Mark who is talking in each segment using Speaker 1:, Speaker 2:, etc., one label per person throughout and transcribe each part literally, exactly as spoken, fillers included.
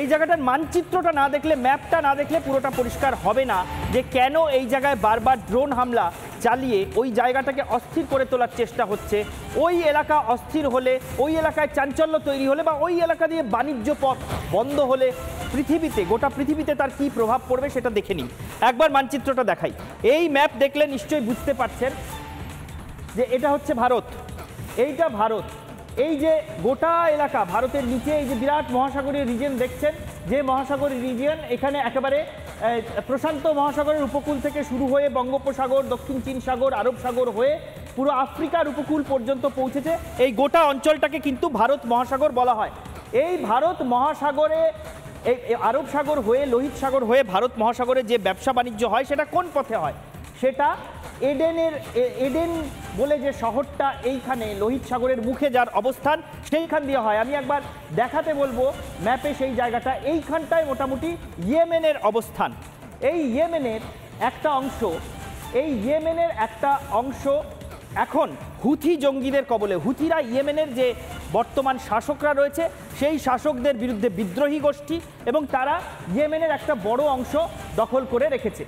Speaker 1: এই জায়গাটার মানচিত্রটা না দেখলে, ম্যাপটা না দেখলে পুরোটা পরিষ্কার হবে না যে কেন এই জায়গায় বারবার ড্রোন হামলা চালিয়ে ওই জায়গাটাকে অস্থির করে তোলার চেষ্টা হচ্ছে। ওই এলাকা অস্থির হলে, ওই এলাকায় চাঞ্চল্য তৈরি হলে বা ওই এলাকা দিয়ে বাণিজ্য পথ বন্ধ হলে পৃথিবীতে, গোটা পৃথিবীতে তার কী প্রভাব পড়বে সেটা দেখে নিন। একবার মানচিত্রটা দেখাই। এই ম্যাপ দেখলে নিশ্চয়ই বুঝতে পারছেন যে এটা হচ্ছে ভারত, এইটা ভারত। এই যে গোটা এলাকা ভারতের নিচে এই যে বিরাট মহাসাগরীয় রিজিয়ন দেখছেন, যে মহাসাগরীয় রিজিয়ন এখানে একেবারে প্রশান্ত মহাসাগরের উপকূল থেকে শুরু হয়ে বঙ্গোপসাগর, দক্ষিণ চীন সাগর, আরব সাগর হয়ে পুরো আফ্রিকার উপকূল পর্যন্ত পৌঁছেছে। এই গোটা অঞ্চলটাকে কিন্তু ভারত মহাসাগর বলা হয়। এই ভারত মহাসাগরে, এই আরব সাগর হয়ে, লোহিত সাগর হয়ে ভারত মহাসাগরে যে ব্যবসা বাণিজ্য হয় সেটা কোন পথে হয়? সেটা এডেনের, এডেন বলে যে শহরটা এইখানে লোহিত সাগরের মুখে যার অবস্থান, সেইখান দিয়ে হয়। আমি একবার দেখাতে বলবো ম্যাপে সেই জায়গাটা। এইখানটায় মোটামুটি ইয়েমেনের অবস্থান। এই ইয়েমেনের একটা অংশ, এই ইয়েমেনের একটা অংশ এখন হুথি জঙ্গিদের কবলে। হুথিরা ইয়েমেনের যে বর্তমান শাসকরা রয়েছে সেই শাসকদের বিরুদ্ধে বিদ্রোহী গোষ্ঠী, এবং তারা ইয়েমেনের একটা বড় অংশ দখল করে রেখেছে।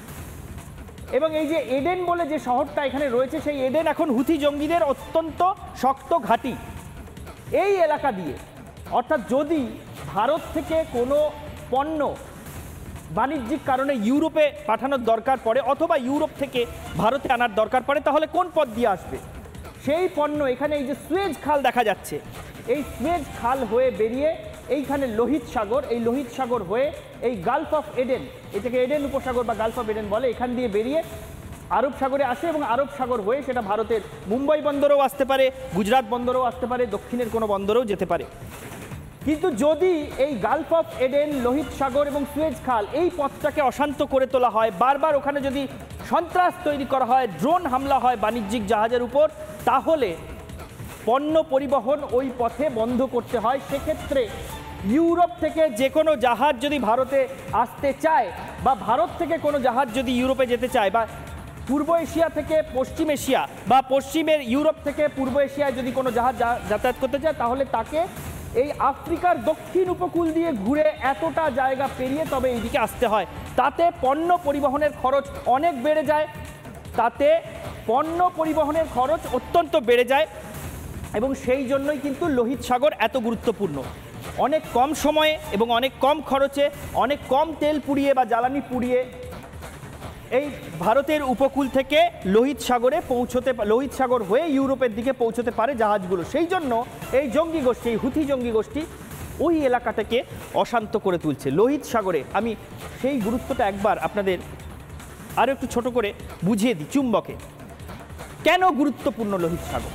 Speaker 1: এবং এই যে এডেন বলে যে শহরটা এখানে রয়েছে, সেই এডেন এখন হুথি জঙ্গিদের অত্যন্ত শক্ত ঘাঁটি। এই এলাকা দিয়ে, অর্থাৎ যদি ভারত থেকে কোনো পণ্য বাণিজ্যিক কারণে ইউরোপে পাঠানোর দরকার পড়ে অথবা ইউরোপ থেকে ভারতে আনার দরকার পড়ে, তাহলে কোন পথ দিয়ে আসবে? সেই পণ্য এখানে এই যে সুয়েজ খাল দেখা যাচ্ছে, এই সুয়েজ খাল হয়ে বেরিয়ে এইখানে লোহিত সাগর, এই লোহিত সাগর হয়ে এই গালফ অফ এডেন, এটাকে এডেন উপসাগর বা গালফ অফ এডেন বলে, এখান দিয়ে বেরিয়ে আরব সাগরে আসে এবং আরব সাগর হয়ে সেটা ভারতের মুম্বাই বন্দরেও আসতে পারে, গুজরাট বন্দরেও আসতে পারে, দক্ষিণের কোনো বন্দরেও যেতে পারে। কিন্তু যদি এই গালফ অফ এডেন, লোহিত সাগর এবং সুয়েজ খাল এই পথটাকে অশান্ত করে তোলা হয়, বারবার ওখানে যদি সন্ত্রাস তৈরি করা হয়, ড্রোন হামলা হয় বাণিজ্যিক জাহাজের উপর, তাহলে পণ্য পরিবহন ওই পথে বন্ধ করতে হয়। সেক্ষেত্রে ইউরোপ থেকে যে কোনো জাহাজ যদি ভারতে আসতে চায় বা ভারত থেকে কোনো জাহাজ যদি ইউরোপে যেতে চায়, বা পূর্ব এশিয়া থেকে পশ্চিম এশিয়া বা পশ্চিমের ইউরোপ থেকে পূর্ব এশিয়ায় যদি কোনো জাহাজ যাতায়াত করতে চায়, তাহলে তাকে এই আফ্রিকার দক্ষিণ উপকূল দিয়ে ঘুরে এতটা জায়গা পেরিয়ে তবে এইদিকে আসতে হয়। তাতে পণ্য পরিবহনের খরচ অনেক বেড়ে যায়, তাতে পণ্য পরিবহনের খরচ অত্যন্ত বেড়ে যায়। এবং সেই জন্যই কিন্তু লোহিত সাগর এত গুরুত্বপূর্ণ। অনেক কম সময়ে এবং অনেক কম খরচে, অনেক কম তেল পুড়িয়ে বা জ্বালানি পুড়িয়ে এই ভারতের উপকূল থেকে লোহিত সাগরে পৌঁছতে, লোহিত সাগর হয়ে ইউরোপের দিকে পৌঁছতে পারে জাহাজগুলো। সেই জন্য এই জঙ্গি গোষ্ঠী, এই হুথি জঙ্গি গোষ্ঠী ওই এলাকাটাকে অশান্ত করে তুলছে। লোহিত সাগরে আমি সেই গুরুত্বটা একবার আপনাদের আরও একটু ছোট করে বুঝিয়ে দিই। চুম্বকে কেন গুরুত্বপূর্ণ লোহিত সাগর?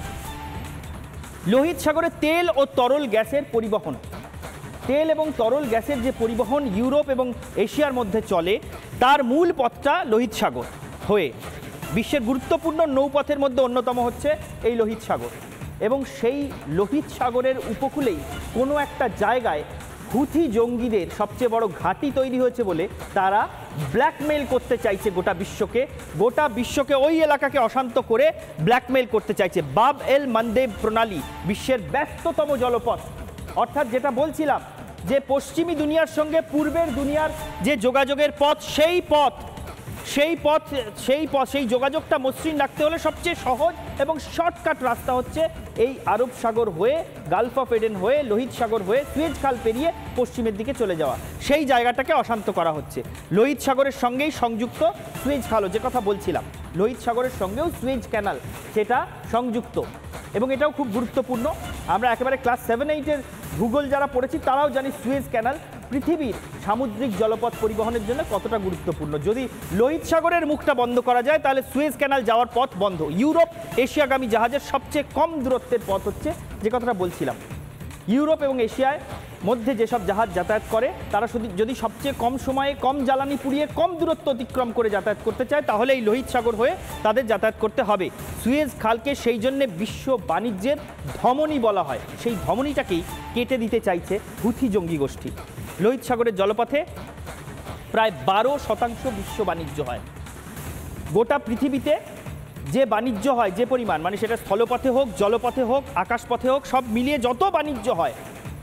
Speaker 1: লোহিত সাগরে তেল ও তরল গ্যাসের পরিবহন, তেল এবং তরল গ্যাসের যে পরিবহন ইউরোপ এবং এশিয়ার মধ্যে চলে, তার মূল পথটা লোহিত সাগর হয়ে। বিশ্বের গুরুত্বপূর্ণ নৌপথের মধ্যে অন্যতম হচ্ছে এই লোহিত সাগর। এবং সেই লোহিত সাগরের উপকূলেই কোনো একটা জায়গায় হুথি জঙ্গিদের সবচেয়ে বড় ঘাঁটি তৈরি হয়েছে বলে তারা ব্ল্যাকমেল করতে চাইছে গোটা বিশ্বকে, গোটা বিশ্বকে ওই এলাকাকে অশান্ত করে ব্ল্যাকমেল করতে চাইছে। বাব এল মানদেব প্রণালী বিশ্বের ব্যস্ততম জলপথ, অর্থাৎ যেটা বলছিলাম যে পশ্চিমী দুনিয়ার সঙ্গে পূর্বের দুনিয়ার যে যোগাযোগের পথ, সেই পথ সেই পথ সেই পথ সেই যোগাযোগটা মসৃণ রাখতে হলে সবচেয়ে সহজ এবং শর্টকাট রাস্তা হচ্ছে এই আরব সাগর হয়ে, গালফ অফ এডেন হয়ে, লোহিত সাগর হয়ে সুয়েজ খাল পেরিয়ে পশ্চিমের দিকে চলে যাওয়া। সেই জায়গাটাকে অশান্ত করা হচ্ছে। লোহিত সাগরের সঙ্গেই সংযুক্ত সুয়েজ খালও, যে কথা বলছিলাম, লোহিত সাগরের সঙ্গেও সুয়েজ ক্যানাল সেটা সংযুক্ত। এবং এটাও খুব গুরুত্বপূর্ণ। আমরা একেবারে ক্লাস সেভেন এইটের ভূগোল যারা পড়েছি তারাও জানি সুয়েজ ক্যানাল পৃথিবীর সামুদ্রিক জলপথ পরিবহনের জন্য কতটা গুরুত্বপূর্ণ। যদি লোহিত সাগরের মুখটা বন্ধ করা যায় তাহলে সুয়েজ ক্যানাল যাওয়ার পথ বন্ধ। ইউরোপ এশিয়াগামী জাহাজের সবচেয়ে কম দূরত্বের পথ হচ্ছে, যে কথাটা বলছিলাম, ইউরোপ এবং এশিয়ার মধ্যে যেসব জাহাজ যাতায়াত করে তারা শুধু যদি সবচেয়ে কম সময়ে কম জ্বালানি পুড়িয়ে কম দূরত্ব অতিক্রম করে যাতায়াত করতে চায়, তাহলে এই লোহিত সাগর হয়ে তাদের যাতায়াত করতে হবে। সুয়েজ খালকে সেই জন্যে বিশ্ব বাণিজ্যের ধমনী বলা হয়। সেই ধমনীটাকেই কেটে দিতে চাইছে হুথি জঙ্গি গোষ্ঠী। লোহিত সাগরের জলপথে প্রায় বারো শতাংশ বিশ্ব বাণিজ্য হয়। গোটা পৃথিবীতে যে বাণিজ্য হয়, যে পরিমাণ, মানে সেটা স্থলপথে হোক, জলপথে হোক, আকাশপথে হোক, সব মিলিয়ে যত বাণিজ্য হয়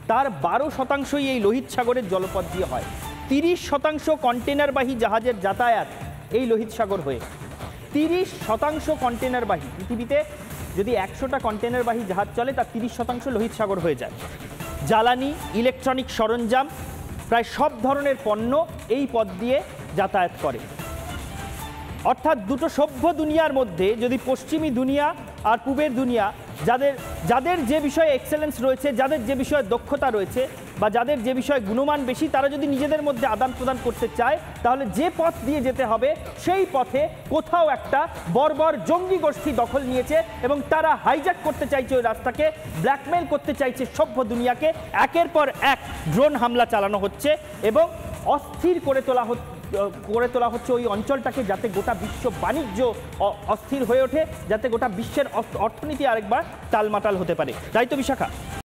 Speaker 1: তার বারো শতাংশই এই লোহিত সাগরের জলপথ দিয়ে হয়। তিরিশ শতাংশ কন্টেনারবাহী জাহাজের যাতায়াত এই লোহিত সাগর হয়ে। তিরিশ শতাংশ কন্টেনারবাহী, পৃথিবীতে যদি একশোটা কন্টেনারবাহী জাহাজ চলে তার তিরিশ শতাংশ লোহিত সাগর হয়ে যায়। জ্বালানি, ইলেকট্রনিক সরঞ্জাম, প্রায় সব ধরনের পণ্য এই পথ দিয়ে যাতায়াত করে। অর্থাৎ দুটো সভ্য দুনিয়ার মধ্যে যদি পশ্চিমী দুনিয়া আর পূবের দুনিয়া, যাদের যাদের যে বিষয়ে এক্সেলেন্স রয়েছে, যাদের যে বিষয়ে দক্ষতা রয়েছে বা যাদের যে বিষয়ে গুণমান বেশি, তারা যদি নিজেদের মধ্যে আদান প্রদান করতে চায়, তাহলে যে পথ দিয়ে যেতে হবে সেই পথে কোথাও একটা বর্বর জঙ্গি গোষ্ঠী দখল নিয়েছে এবং তারা হাইজ্যাক করতে চাইছে ওই রাস্তাকে, ব্ল্যাকমেল করতে চাইছে সভ্য দুনিয়াকে। একের পর এক ড্রোন হামলা চালানো হচ্ছে এবং অস্থির করে তোলা হচ্ছে করে তোলা হচ্ছে ওই অঞ্চলটাকে, যাতে গোটা বিশ্ব বাণিজ্য অস্থির হয়ে ওঠে, যাতে গোটা বিশ্বের অর্থনীতি আরেকবার টালমাটাল হতে পারে। তাই তো বিশাখা?